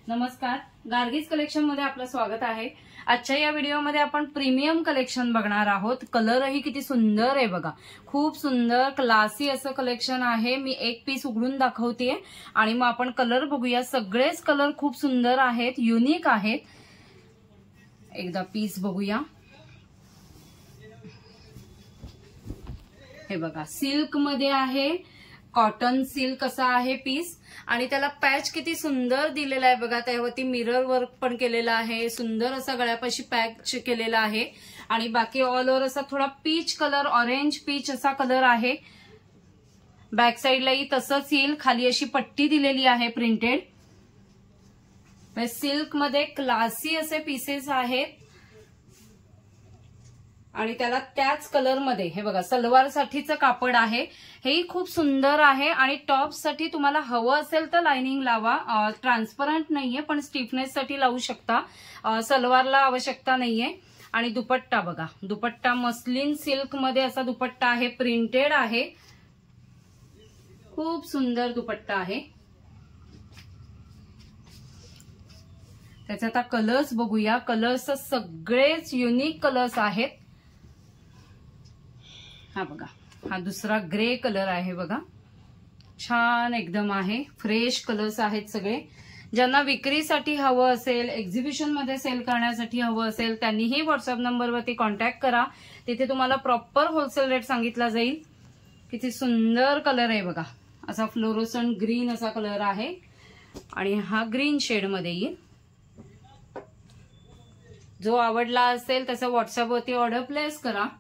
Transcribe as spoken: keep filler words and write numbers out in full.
नमस्कार, गार्गीज कलेक्शन मध्ये आपलं स्वागत आहे। आजच्या या व्हिडिओमध्ये आपण प्रीमियम कलेक्शन बघणार आहोत। कलरही किती सुंदर आहे बघा, खूप सुंदर क्लासी असं कलेक्शन आहे। मी एक पीस उघडून दाखवतेय आणि मग आपण कलर बघूया। सगळेच कलर खूप सुंदर आहेत, युनिक आहेत। एकदा पीस बघूया। हे बघा, सिल्क मध्ये आहे, कॉटन सिल्क असा आहे पीस आणि त्याला पॅच किती सुंदर दिलेला आहे बघा। त्यावरती मिरर वर्क पण केलेला आहे, सुंदर असा गळ्यापाशी पॅच केलेला आहे आणि बाकी ऑल ओव्हर असा थोडा पीच कलर, ऑरेंज पीच असा कलर आहे। बॅक साइडलाही तसंच येईल, खाली अशी पट्टी दिलेली आहे प्रिंटेड। सिल्क मध्ये क्लासी असे पीसेस आहेत आणि त्याला त्याच कलर मध्ये हे बघा, सलवार साठीचं कापड आहे। हेही खूप सुंदर आहे आणि टॉप साठी तुम्हाला हवं असेल तर लाइनिंग लावा। ट्रान्सपरंट नाहीये पण स्टिफनेस साठी लावू शकता, सलवारला आवश्यकता नाहीये। आणि दुपट्टा बघा, दुपट्टा मस्लिन सिल्क मध्ये असा दुपट्टा आहे, प्रिंटेड आहे, खूप सुंदर दुपट्टा आहे। त्याचे आता कलर्स बघूया। कलर्स सगळेच युनिक कलर्स आहेत। हा बघा, हा दुसरा ग्रे कलर आहे बघा, छान एकदम आहे। फ्रेश कलर्स आहेत सगळे। ज्यांना विक्रीसाठी हवं असेल, एक्झिबिशन मध्ये सेल करण्यासाठी हवं असेल, त्यांनीही व्हॉट्सअप नंबरवरती कॉन्टॅक्ट करा। तिथे तुम्हाला प्रॉपर होलसेल रेट सांगितला जाईल। किती सुंदर कलर आहे बघा, असा फ्लोरोसंट ग्रीन असा कलर आहे आणि हा ग्रीन शेड मध्ये येईल। जो आवडला असेल त्याचा व्हॉट्सअपवरती ऑर्डर प्लेस करा।